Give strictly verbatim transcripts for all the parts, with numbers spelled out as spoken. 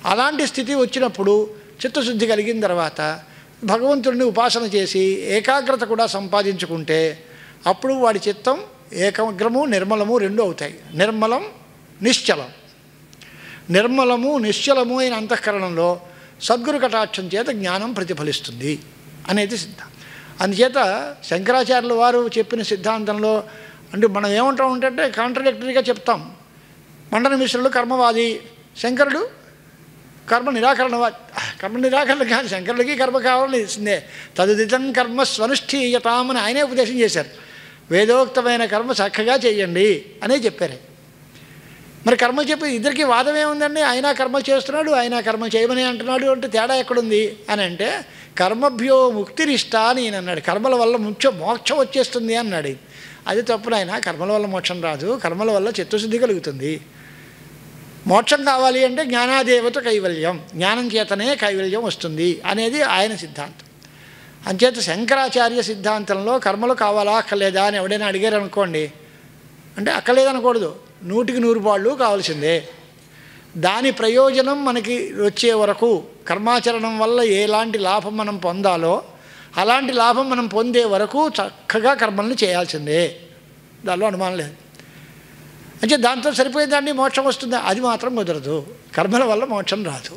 అలాంటి స్థితి వచ్చినప్పుడు చిత్తశుద్ధి కలిగిన తర్వాత భగవంతుడిని ఉపాసన చేసి ఏకాగ్రత కూడా సంపాదించుకుంటే అప్పుడు వాడి చిత్తం ఏకాగ్రము నిర్మలము రెండు అవుతాయి. నిర్మలం నిశ్చలం. నిర్మలము నిశ్చలము అయిన అంతఃకరణంలో సద్గురు కటాక్షం చేత జ్ఞానం ప్రతిఫలిస్తుంది అనేది సిద్ధాంతం. అందుచేత శంకరాచార్యుల వారు చెప్పిన సిద్ధాంతంలో అంటే మనం ఏమంటాం అంటే కాంట్రడిక్టరీగా చెప్తాం. మండన మిశ్రులు కర్మవాది, శంకరుడు కర్మ నిరాకరణవాది. కర్మ నిరాకరణ కాదు, శంకరుడికి కర్మ కావాల్సిందే. తదుదితం కర్మ స్వనుష్ఠీయతామని ఆయనే ఉపదేశం చేశారు. వేదోక్తమైన కర్మ చక్కగా చేయండి అనే చెప్పారు. మరి కర్మ చెప్పి ఇద్దరికి వాదం ఏముందండి? ఆయన కర్మ చేస్తున్నాడు, ఆయన కర్మ చేయమని అంటున్నాడు అంటే తేడా ఎక్కడుంది అని అంటే కర్మభ్యో ముక్తిరిష్ట అని ఈయన అన్నాడు. కర్మల వల్ల ముఖ్య మోక్షం వచ్చేస్తుంది అన్నాడు. అది తప్పున ఆయన కర్మల వల్ల మోక్షం రాదు, కర్మల వల్ల చిత్తశుద్ధి కలుగుతుంది. మోక్షం కావాలి అంటే జ్ఞానాదేవత కైవల్యం, జ్ఞానం చేతనే కైవల్యం వస్తుంది అనేది ఆయన సిద్ధాంతం. అంచేత శంకరాచార్య సిద్ధాంతంలో కర్మలు కావాలా అక్కర్లేదా అని ఎవడైనా అడిగారు అనుకోండి అంటే అక్కర్లేదనకూడదు, నూటికి నూరు పాళ్ళు కావాల్సిందే. దాని ప్రయోజనం మనకి వచ్చే వరకు కర్మాచరణం వల్ల ఎలాంటి లాభం మనం పొందాలో అలాంటి లాభం మనం పొందే వరకు చక్కగా కర్మల్ని చేయాల్సిందే, దానిలో అనుమానం లేదు. అంటే దాంతో సరిపోయేదాన్ని మోక్షం వస్తుందా? అది మాత్రం కుదరదు. కర్మల వల్ల మోక్షం రాదు,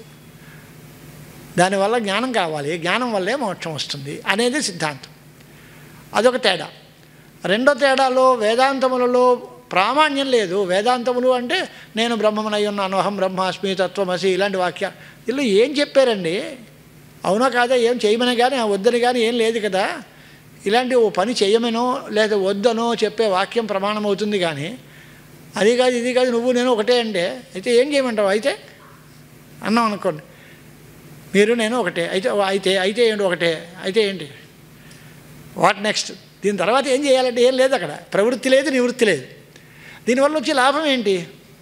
దానివల్ల జ్ఞానం కావాలి, జ్ఞానం వల్లే మోక్షం వస్తుంది అనేది సిద్ధాంతం. అదొక తేడా. రెండో తేడాలో వేదాంతములలో ప్రామాణ్యం లేదు. వేదాంతములు అంటే నేను బ్రహ్మమనై ఉన్నాను, అహం బ్రహ్మాస్మి, తత్వమసి ఇలాంటి వాక్యాలు వీళ్ళు ఏం చెప్పారండి? అవునా కాదా? ఏం చేయమని కానీ వద్దని కానీ ఏం లేదు కదా. ఇలాంటి ఓ పని చేయమనో లేదా వద్దనో చెప్పే వాక్యం ప్రమాణం అవుతుంది. కానీ అది కాదు ఇది కాదు నువ్వు నేను ఒకటే అంటే అయితే ఏం చేయమంటావు? అయితే అన్నాం అనుకోండి, మీరు నేను ఒకటే అయితే అయితే అయితే ఏంటి ఒకటే అయితే ఏంటి వాట్ నెక్స్ట్? దీని తర్వాత ఏం చేయాలంటే ఏం లేదు, అక్కడ ప్రవృత్తి లేదు, నివృత్తి లేదు. దీనివల్ల వచ్చే లాభం ఏంటి?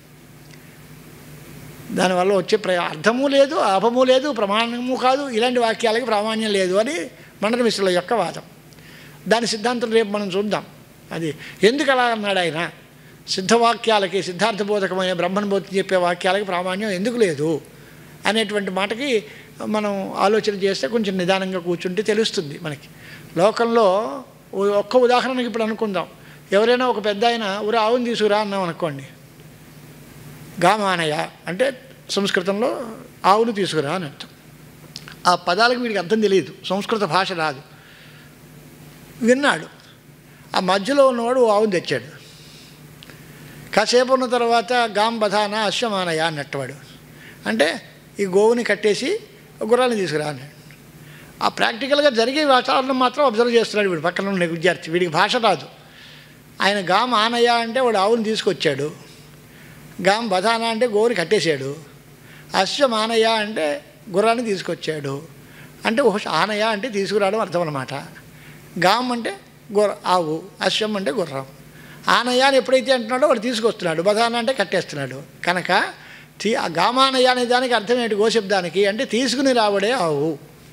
దానివల్ల వచ్చే ప్ర అర్థము లేదు, లాభము లేదు, ప్రమాణము కాదు. ఇలాంటి వాక్యాలకి ప్రామాణ్యం లేదు అని మండన మిశ్రుల యొక్క వాదం. దాని సిద్ధాంతం రేపు మనం చూద్దాం. అది ఎందుకు అలా అన్నాడు ఆయన? సిద్ధవాక్యాలకి, సిద్ధార్థబోధకమైన బ్రహ్మనుబోధి చెప్పే వాక్యాలకి ప్రామాణ్యం ఎందుకు లేదు అనేటువంటి మాటకి మనం ఆలోచన చేస్తే కొంచెం నిదానంగా కూర్చుంటే తెలుస్తుంది మనకి. లోకంలో ఒక్క ఉదాహరణకి ఇప్పుడు అనుకుందాం. ఎవరైనా ఒక పెద్ద ఆయన ఊరు ఆవును తీసుకురా అన్నాం అనుకోండి, గామానయ అంటే సంస్కృతంలో ఆవును తీసుకురా అని అర్థం. ఆ పదాలకు వీడికి అర్థం తెలియదు, సంస్కృత భాష రాదు. విన్నాడు, ఆ మధ్యలో ఉన్నవాడు ఆవును తెచ్చాడు. కాసేపు ఉన్న తర్వాత గాం బధాన అశ్వమానయ అన్నట్టువాడు అంటే ఈ గోవుని కట్టేసి గుర్రాన్ని తీసుకురా అన్నాడు. ఆ ప్రాక్టికల్గా జరిగే వాతావరణం మాత్రం అబ్జర్వ్ చేస్తున్నాడు వీడు, పక్కన ఉన్న విద్యార్థి. వీడికి భాష రాదు. ఆయన గాం ఆనయ అంటే వాడు ఆవుని తీసుకొచ్చాడు, గాం బధాన అంటే గోవుని కట్టేశాడు, అశ్వమానయ అంటే గుర్రాన్ని తీసుకొచ్చాడు. అంటే ఆనయ అంటే తీసుకురావడం అర్థం అన్నమాట. గాం అంటే గుర్ర ఆవు, అశ్వం అంటే గుర్రం. ఆనయ అని ఎప్పుడైతే అంటున్నాడో వాడు తీసుకొస్తున్నాడు, బధాన అంటే కట్టేస్తున్నాడు. కనుక తీ గామానయ అనే దానికి అర్థం ఏంటి? గోశబ్దానికి అంటే తీసుకుని రాబడే ఆవు.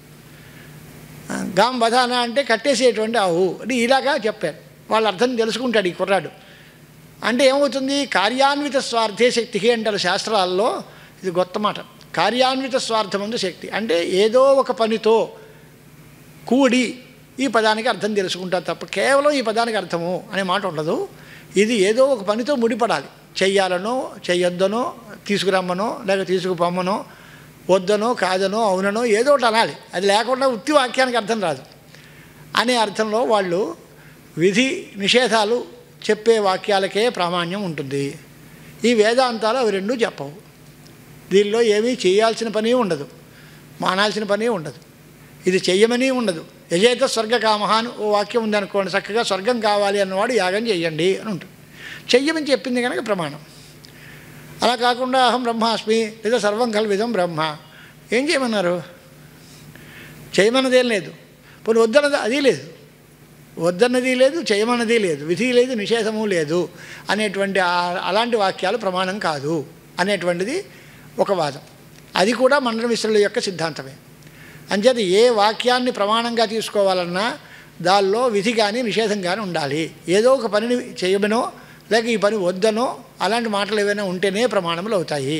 గాం బధాన అంటే కట్టేసేటువంటి ఆవు అని ఇలాగా చెప్పారు. వాళ్ళ అర్థం తెలుసుకుంటాడు ఈ కుర్రాడు. అంటే ఏమవుతుంది? కార్యాన్విత స్వార్థే శక్తికి అంటారు శాస్త్రాల్లో. ఇది గొప్ప మాట. కార్యాన్విత స్వార్థమందు శక్తి అంటే ఏదో ఒక పనితో కూడి ఈ పదానికి అర్థం తెలుసుకుంటారు తప్ప కేవలం ఈ పదానికి అర్థము అనే మాట ఉండదు. ఇది ఏదో ఒక పనితో ముడిపడాలి. చెయ్యాలనో చెయ్యొద్దనో, తీసుకురమ్మనో లేక తీసుకుపోమ్మనో, వద్దనో కాదనో అవుననో ఏదో ఒకటి అనాలి. అది లేకుండా ఉత్తి వాక్యానికి అర్థం రాదు అనే అర్థంలో వాళ్ళు విధి నిషేధాలు చెప్పే వాక్యాలకే ప్రామాణ్యం ఉంటుంది. ఈ వేదాంతాలు అవి రెండూ చెప్పవు. దీనిలో ఏమీ చేయాల్సిన పని ఉండదు, మానాల్సిన పని ఉండదు, ఇది చెయ్యమని ఉండదు. యజేత స్వర్గకామహ అని ఓ వాక్యం ఉందనుకోండి, చక్కగా స్వర్గం కావాలి అన్నవాడు యాగం చెయ్యండి అని ఉంటుంది. చెయ్యమని చెప్పింది కనుక ప్రమాణం. అలా కాకుండా అహం బ్రహ్మాస్మి లేదా సర్వం కల్విదం బ్రహ్మ ఏం చేయమన్నారు? చేయమన్నదేం లేదు, పోనీ వద్దన్నది అది లేదు, వద్దన్నది లేదు, చేయమన్నది లేదు, విధి లేదు, నిషేధము లేదు అనేటువంటి అలాంటి వాక్యాలు ప్రమాణం కాదు అనేటువంటిది ఒక వాదం. అది కూడా మండన మిశ్రుల యొక్క సిద్ధాంతమే. అంచేత ఏ వాక్యాన్ని ప్రమాణంగా తీసుకోవాలన్నా దానిలో విధి కానీ నిషేధం కానీ ఉండాలి. ఏదో ఒక పనిని చేయమనో లేక ఈ పని వద్దనో అలాంటి మాటలు ఏవైనా ఉంటేనే ప్రమాణములు అవుతాయి.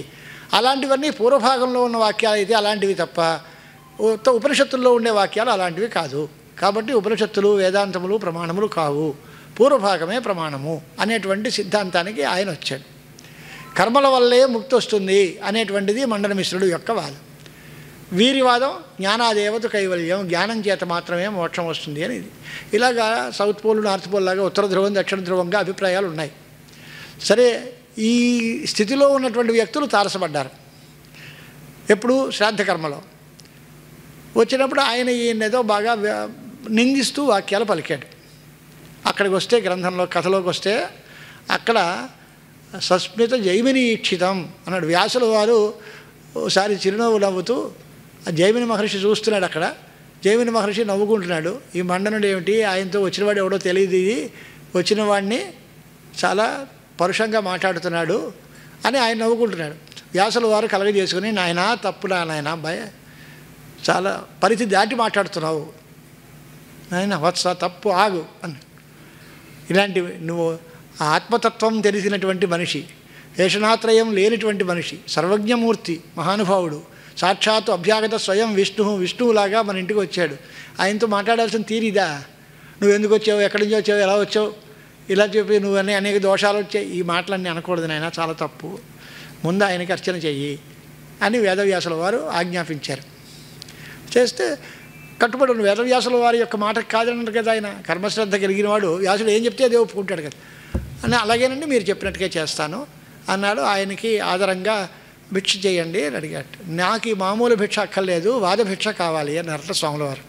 అలాంటివన్నీ పూర్వభాగంలో ఉన్న వాక్యాలు అయితే అలాంటివి తప్ప ఉపనిషత్తుల్లో ఉండే వాక్యాలు అలాంటివి కాదు. కాబట్టి ఉపనిషత్తులు వేదాంతములు ప్రమాణములు కావు, పూర్వభాగమే ప్రమాణము అనేటువంటి సిద్ధాంతానికి ఆయన వచ్చాడు. కర్మల వల్లే ముక్తి వస్తుంది అనేటువంటిది మండన మిశ్రుడు యొక్క వాదం. వీరి వాదం జ్ఞానాదేవత కైవల్యం, జ్ఞానం చేత మాత్రమే మోక్షం వస్తుంది అనేది. ఇలాగా సౌత్ పోల్ నార్త్ పోల్ లాగా ఉత్తర ధ్రువం దక్షిణ ధ్రువంగా అభిప్రాయాలు ఉన్నాయి. సరే, ఈ స్థితిలో ఉన్నటువంటి వ్యక్తులు తారసపడ్డారు. ఎప్పుడు శ్రాద్ధ కర్మలో వచ్చినప్పుడు ఆయన ఈయనేదో బాగా నిందిస్తూ వాక్యాలు పలికాడు. అక్కడికి వస్తే గ్రంథంలో కథలోకి వస్తే అక్కడ సస్మిత జైమిని ఈక్షితం అన్నాడు. వ్యాసుల వారు ఒకసారి చిరునవ్వు నవ్వుతూ జైమిని మహర్షి చూస్తున్నాడు. అక్కడ జైమిని మహర్షి నవ్వుకుంటున్నాడు. ఈ మండనుడు ఏమిటి, ఆయనతో వచ్చినవాడు ఎవడో తెలియదు, ఇది వచ్చిన వాడిని చాలా పరుషంగా మాట్లాడుతున్నాడు అని ఆయన నవ్వుకుంటున్నాడు. వ్యాసుల వారు కలగజేసుకుని, నాయన తప్పుడా నాయన భయ, చాలా పరిధి దాటి మాట్లాడుతున్నావు నాయన, వత్స తప్పు ఆగు అని. ఇలాంటివి నువ్వు ఆత్మతత్వం తెలిసినటువంటి మనిషి, ఏషణాత్రయం లేనిటువంటి మనిషి, సర్వజ్ఞమూర్తి మహానుభావుడు, సాక్షాత్తు అభ్యాగత స్వయం విష్ణువు విష్ణువులాగా మన ఇంటికి వచ్చాడు. ఆయనతో మాట్లాడాల్సిన తీరిదా? నువ్వు ఎందుకు వచ్చావు, ఎక్కడి నుంచి వచ్చావు, ఎలా వచ్చావు, ఇలా చెప్పి నువ్వు అనే అనేక దోషాలు వచ్చాయి, ఈ మాటలన్నీ అనకూడదు నాయన, చాలా తప్పు, ముందు ఆయనకి అర్చన చెయ్యి అని వేదవ్యాసుల వారు ఆజ్ఞాపించారు. చేస్తే కట్టుబడి ఉన్న వేదవ్యాసుల వారి యొక్క మాటకు కాదన్నారు కదా ఆయన. కర్మశ్రద్ధ కలిగిన వాడు వ్యాసుడు ఏం చెప్తే అదే ఒప్పుకుంటాడు కదా అని. అలాగేనండి మీరు చెప్పినట్టుగా చేస్తాను అన్నాడు. ఆయనకి ఆదరంగా భిక్ష చేయండి అని అడిగాడు. నాకు ఈ మామూలు భిక్ష అక్కర్లేదు, వాదభిక్ష కావాలి అని అర్థ స్వాముల వారు.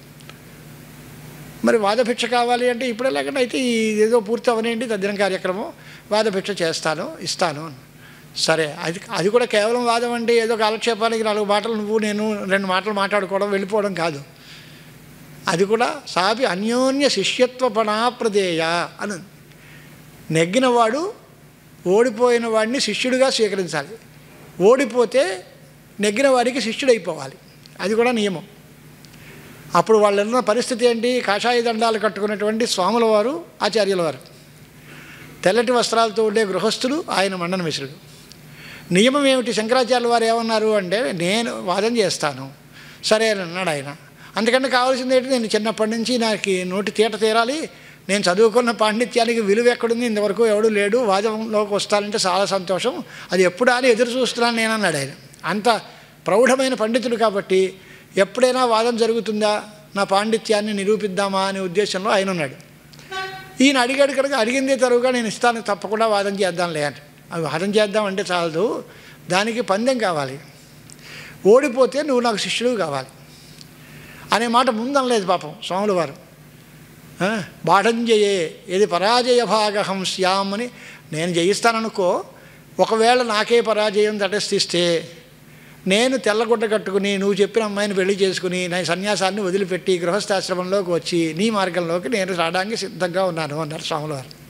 మరి వాదభిక్ష కావాలి అంటే ఇప్పుడు ఎలాగంటే అయితే ఏదో పూర్తి అవనేయండి తద్దిన కార్యక్రమం, వాదభిక్ష చేస్తాను ఇస్తాను. సరే, అది అది కూడా కేవలం వాదం అంటే ఏదో కాలక్షేపానికి నాలుగు మాటలు నువ్వు నేను రెండు మాటలు మాట్లాడుకోవడం వెళ్ళిపోవడం కాదు. అది కూడా సాపి అన్యోన్య శిష్యత్వ పణాప్రదేయ అని. నెగ్గినవాడు ఓడిపోయిన వాడిని శిష్యుడిగా స్వీకరించాలి, ఓడిపోతే నెగ్గిన వాడికి శిష్యుడైపోవాలి, అది కూడా నియమం. అప్పుడు వాళ్ళు ఉన్న పరిస్థితి ఏంటి, కాషాయ దండాలు కట్టుకున్నటువంటి స్వాముల వారు ఆచార్యుల వారు, తెల్లటి వస్త్రాలతో ఉండే గృహస్థులు ఆయన మండన మిశ్రుడు. నియమం ఏమిటి, శంకరాచార్యుల వారు ఏమన్నారు అంటే నేను వాదన చేస్తాను, సరే అని అన్నాడు ఆయన. అందుకని కావాల్సింది ఏంటి, నేను చిన్నప్పటి నుంచి నాకు నోటి తీట తీరాలి, నేను చదువుకున్న పాండిత్యానికి విలువ ఎక్కడుంది, ఇంతవరకు ఎవడు లేడు, వాదంలోకి వస్తానంటే చాలా సంతోషం, అది ఎప్పుడా అని ఎదురు చూస్తున్నాను నేను అన్నాడు ఆయన. అంత ప్రౌఢమైన పండితుడు కాబట్టి ఎప్పుడైనా వాదం జరుగుతుందా, నా పాండిత్యాన్ని నిరూపిద్దామా అనే ఉద్దేశంలో ఆయన ఉన్నాడు. ఈయన అడిగాడు కనుక అడిగిందే తరువుగా నేను ఇస్తాను, తప్పకుండా వాదం చేద్దాంలే అని. అవి వాదం చేద్దామంటే చాలదు, దానికి పందెం కావాలి, ఓడిపోతే నువ్వు నాకు శిష్యుడు కావాలి అనే మాట ముందనలేదు పాపం స్వాముల వారు. బాఢంజయే ఏది పరాజయ భాగహం శ్యామ్ అని, నేను జయిస్తాననుకో, ఒకవేళ నాకే పరాజయం తటస్థిస్తే నేను తెల్లగుడ్డ కట్టుకుని నువ్వు చెప్పిన అమ్మాయిని పెళ్లి చేసుకుని నా సన్యాసాన్ని వదిలిపెట్టి గృహస్థాశ్రమంలోకి వచ్చి నీ మార్గంలోకి నేను రావడానికి సిద్ధంగా ఉన్నాను అన్నారు స్వాముల వారు.